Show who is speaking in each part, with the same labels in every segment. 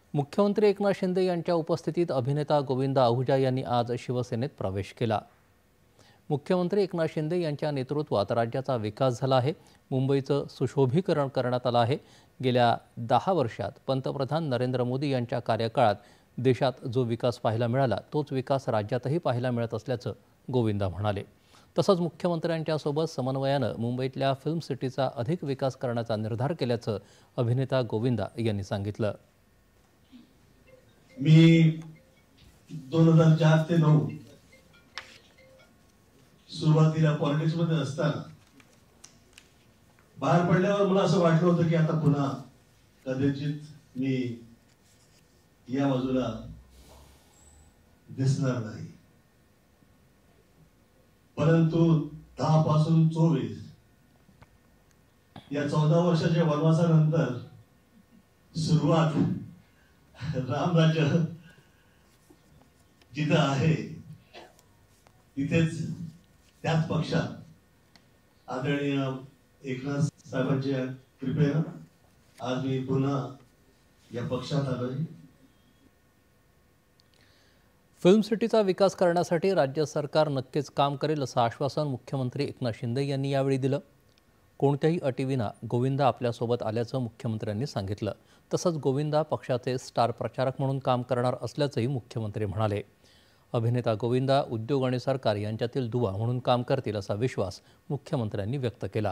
Speaker 1: मुख्यमंत्री एकनाथ शिंदे यांच्या उपस्थितीत अभिनेता गोविंदा आहुजा यांनी आज शिवसेनेत प्रवेश केला। मुख्यमंत्री एकनाथ शिंदे यांच्या नेतृत्वात राज्याचा विकास झाला आहे। मुंबईचं सुशोभीकरण करण्यात आलं आहे। गेल्या 10 वर्षात पंतप्रधान नरेंद्र मोदी यांच्या कार्यकाळात देशात जो विकास पाहायला मिळाला तोच विकास राज्यातही पाहायला मिळत असल्याचं गोविंदा म्हणाले। तसंच मुख्यमंत्र्यांच्या सोबत समन्वयानं मुंबईतल्या फिल्म सिटीचा अधिक विकास करण्याचा निर्धार केल्याचं अभिनेता गोविंदा यांनी सांगितलं।
Speaker 2: मी 2004 ते 9 सुरुवातीला पॉलिटिक्स मध्ये असताना बाहेर पडल्यावर मला असं वाटलं होतं की आता पुन्हा कदाचित मी या बाजूला दिसणार नाही, परंतु 10 पासून 24 या 14 वर्षाच्या वनवासानंतर सुरुवात रामराज्य जिथं आहे तिथेच त्याच पक्षात आदरणीय एकनाथ साहेबांच्या कृपेनं आज मी पुन्हा या पक्षात आलोय।
Speaker 1: फिल्म सिटीचा विकास करण्यासाठी राज्य सरकार नक्कीच काम करेल असं आश्वासन मुख्यमंत्री एकनाथ शिंदे यांनी यावेळी दिलं। कोणत्याही अटीविना गोविंदा आपल्यासोबत आल्याचं मुख्यमंत्र्यांनी सांगितलं। तसंच गोविंदा पक्षाचे स्टार प्रचारक म्हणून काम करणार असल्याचंही मुख्यमंत्री म्हणाले। अभिनेता गोविंदा उद्योग आणि सरकार यांच्यातील दुवा म्हणून काम करतील असा विश्वास मुख्यमंत्र्यांनी व्यक्त केला।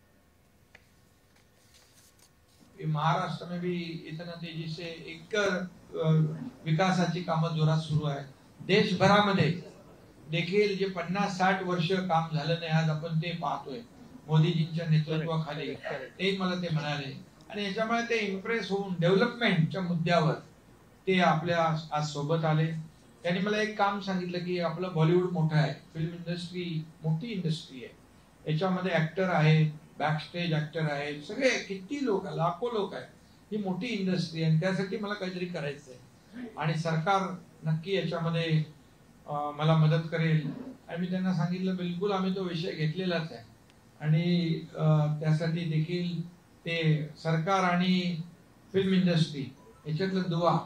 Speaker 3: महाराष्ट्र में भी इतना तेजी से एक विकासाची कामं जोरात सुरू आहे। देशभरामध्ये देखील जे 50-60 वर्ष काम झालं नाही आज आपण ते पाहतोय मोदीजींच्या नेतृत्वाखाली। ते मला ते म्हणाले आणि याच्यामुळे ते इम्प्रेस होऊन डेव्हलपमेंटच्या मुद्द्यावर ते आपल्या आज सोबत आले। त्यांनी मला एक काम सांगितलं की आपलं बॉलिवूड मोठं आहे, फिल्म इंडस्ट्री मोठी इंडस्ट्री आहे, याच्यामध्ये ऍक्टर आहेत, बॅक स्टेज ऍक्टर आहेत, सगळे किती लोक, लाखो लोक आहेत, ही मोठी इंडस्ट्री आहे आणि त्यासाठी मला काहीतरी करायचं आहे आणि सरकार नक्की याच्यामध्ये मला मदत करेल। आणि मी त्यांना सांगितलं बिलकुल आम्ही तो विषय घेतलेलाच आहे आणि त्यासाठी देखील ते सरकार आणि फिल्म इंडस्ट्री याच्यातलं दुवा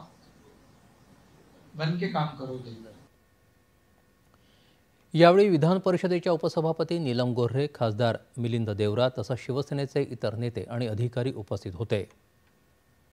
Speaker 3: बनके काम करू देईल।
Speaker 1: यावेळी विधान परिषदेच्या उपसभापती नीलम गोऱ्हे, खासदार मिलिंद देवरा तसंच शिवसेनेचे इतर नेते आणि अधिकारी उपस्थित होते।